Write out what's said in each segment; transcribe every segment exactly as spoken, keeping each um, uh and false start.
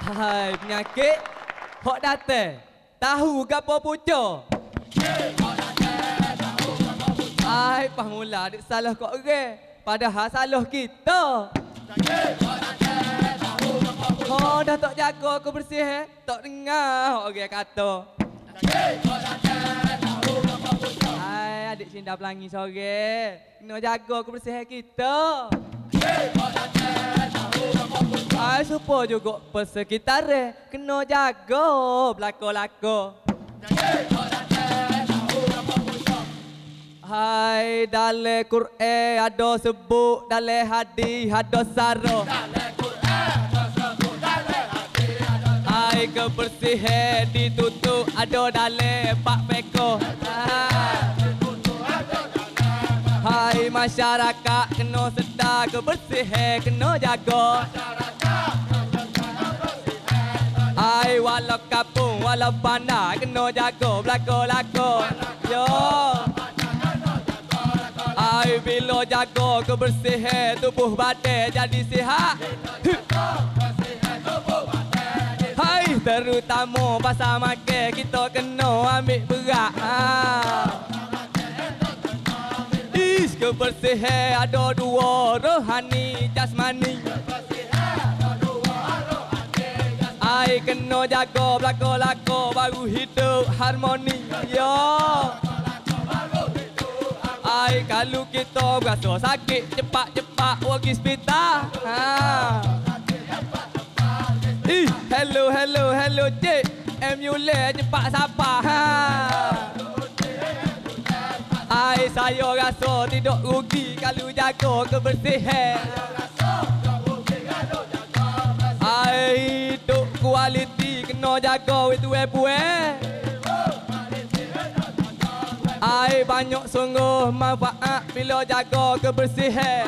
Hai, penyakit. Hok datang. Tahu gapo pucuk? Hai, pah mula adik salah kok orang. Padahal salah kita. Oh, dah tak jaga kebersihan. Tak dengar orang kata. Hai, adik Cinta Pelangi sore. Kena jaga kebersihan kita. Hai, supaya juga persekitaran kena jaga belako-lako. Hai, dalam Quran ada sebut, dalam hadis ada sara. Hai, kebersihan ditutup ada dalam pak peko. Hai, masyarakat kena sedar kebersihan kena jaga. Hai, walau kampung walau bandar kena jaga belako-lako. Yo. Hai, bila jaga kebersihan tubuh badan jadi sihat. Hai, terutama pasal makan kita kena ambil berat. Ha. Is kebersihan ada dua, rohani jasmani. Hai, kena jaga belako-lako baru hidup harmoni. Yo. Hai, kalau kita berasa sakit cepat-cepat pergi hospital. Ha. Ih, hello hello hello cik. Ambulans cepat sampai. Ha. Hai, saya rasa tidak rugi kalau jaga kebersihan. Hai, hidup kualiti kena jaga itu eh. Hai, banyak sungguh manfaat bila jaga kebersihan.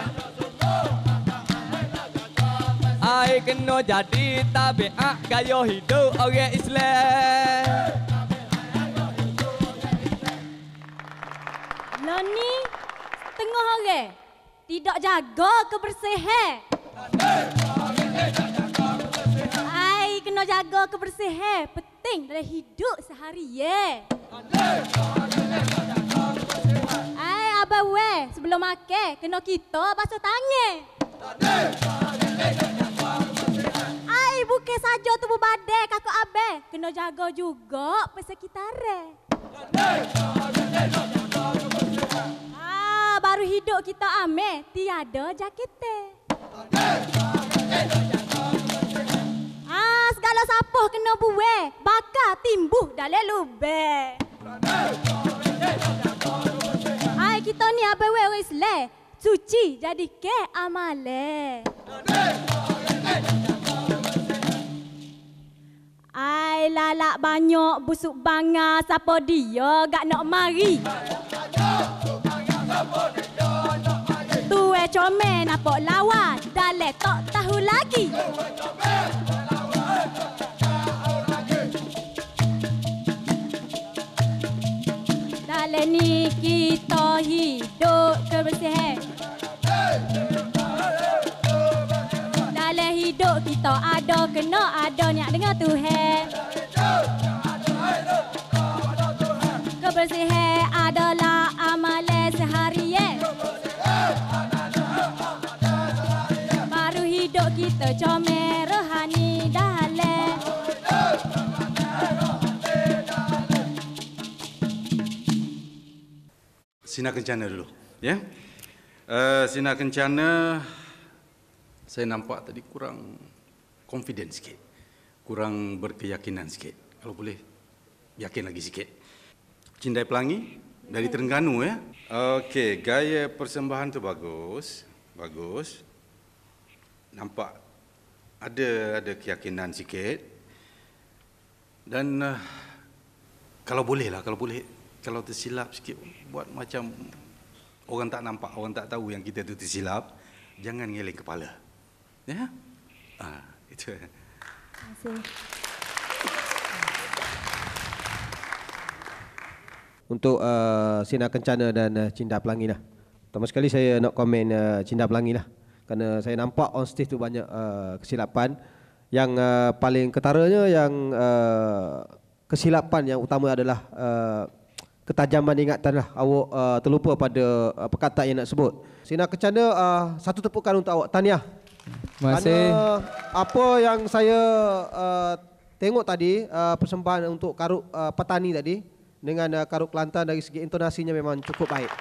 Hai, kena jadi tabiat gaya hidup orang Islam. Lo ni tengah orang tidak jaga kebersihan. Hai, kena jaga kebersihan. Penting dalam hidup seharian. Hai, abang weh, sebelum makan kena kita basuh tangan. Hai, bukan saja tubuh badan kakak abang, kena jaga juga persekitaran. Ah, baru hidup kita ameh, tiada jakete. Ah, segala sapuh kena bueh, bakar timbuh dalam lubang. Hai, kita ni abang weh orang Islam, suci jadi ke amale. Ai, lalak banyak busuk banga, siapa dia gak nak mari? Tue comel nampak lawan, dalam tak tahu lagi. Dalam ni kita hidup kebersihan. Dalam hidup kita ada kena ada niat dengan Tuhan. Kebersihan adalah amalan seharian. Baru hidup kita comel rohani dalam. Sinar Kencana dulu, ya. Uh, Sinar Kencana, saya nampak tadi kurang confident sikit, kurang berkeyakinan sikit. Kalau boleh, yakin lagi sikit. Cindai Pelangi dari Terengganu, ya. Okey, gaya persembahan tu bagus, bagus. Nampak ada ada keyakinan sikit. Dan uh, kalau boleh lah, kalau boleh. Kalau tersilap sikit, buat macam orang tak nampak, orang tak tahu yang kita tu tersilap, jangan ngeleng kepala. Ya? Ah, itu. Terima kasih. Untuk uh, Sinar Kencana dan uh, Cinta Pelangi lah. Pertama sekali saya nak komen uh, Cinta Pelangi lah. Kerana saya nampak on stage tu banyak uh, kesilapan. Yang uh, paling ketaranya yang uh, kesilapan yang utama adalah uh, ketajaman ingatan lah. Awak uh, terlupa pada uh, perkataan yang nak sebut. Sina Kencana, uh, satu tepukan untuk awak. Tahniah. Terima kasih. Kerana apa yang saya uh, tengok tadi, uh, persembahan untuk Karuk uh, Petani tadi dengan uh, Karuk Kelantan dari segi intonasinya memang cukup baik.